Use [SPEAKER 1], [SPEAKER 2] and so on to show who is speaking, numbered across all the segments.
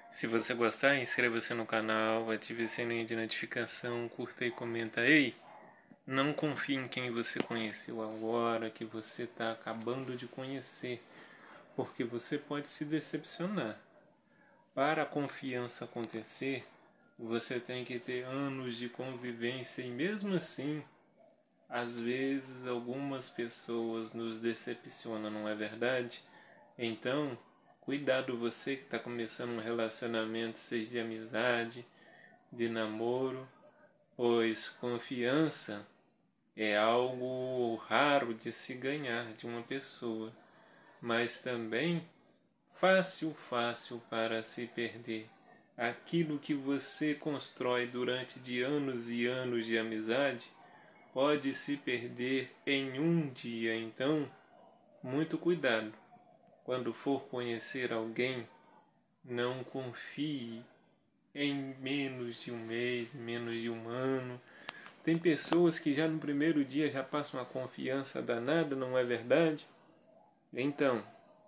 [SPEAKER 1] Se você gostar, inscreva-se no canal, ative o sininho de notificação, curta e comenta. Ei, não confie em quem você conheceu agora, que você está acabando de conhecer, porque você pode se decepcionar. Para a confiança acontecer, você tem que ter anos de convivência e mesmo assim, às vezes algumas pessoas nos decepcionam, não é verdade? Então, cuidado você que está começando um relacionamento, seja de amizade, de namoro, pois confiança é algo raro de se ganhar de uma pessoa, mas também fácil para se perder. Aquilo que você constrói durante de anos e anos de amizade pode se perder em um dia, então muito cuidado. Quando for conhecer alguém, não confie em menos de um mês, menos de um ano. Tem pessoas que já no primeiro dia já passam uma confiança danada, não é verdade? Então,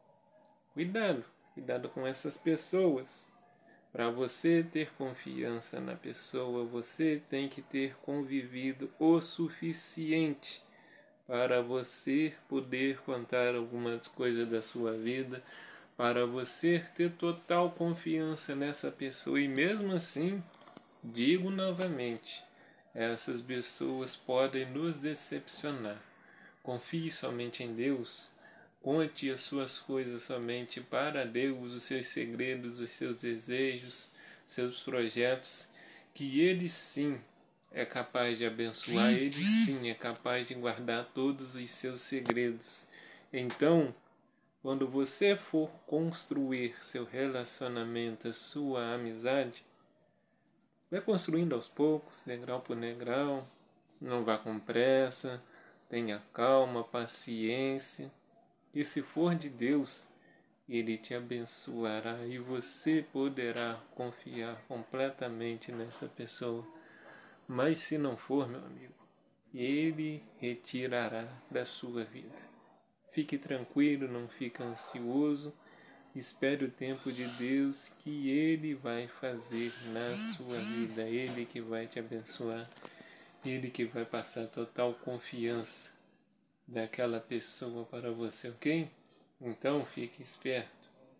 [SPEAKER 1] cuidado com essas pessoas. Para você ter confiança na pessoa, você tem que ter convivido o suficiente para você poder contar algumas coisas da sua vida, para você ter total confiança nessa pessoa. E mesmo assim, digo novamente, essas pessoas podem nos decepcionar. Confie somente em Deus, conte as suas coisas somente para Deus, os seus segredos, os seus desejos, seus projetos, que Ele sim é capaz de abençoar, Ele sim é capaz de guardar todos os seus segredos. Então, quando você for construir seu relacionamento, a sua amizade, vai construindo aos poucos, degrau por degrau, não vá com pressa, tenha calma, paciência, e se for de Deus, Ele te abençoará e você poderá confiar completamente nessa pessoa. Mas se não for, meu amigo, Ele retirará da sua vida. Fique tranquilo, não fique ansioso. Espere o tempo de Deus que Ele vai fazer na sua vida. Ele que vai te abençoar. Ele que vai passar total confiança daquela pessoa para você, ok? Então fique esperto.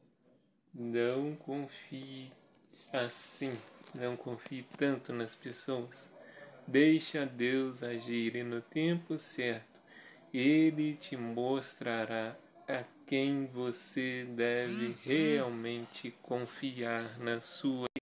[SPEAKER 1] Não confie assim. Não confie tanto nas pessoas. Deixa Deus agir e no tempo certo Ele te mostrará a quem você deve realmente confiar na sua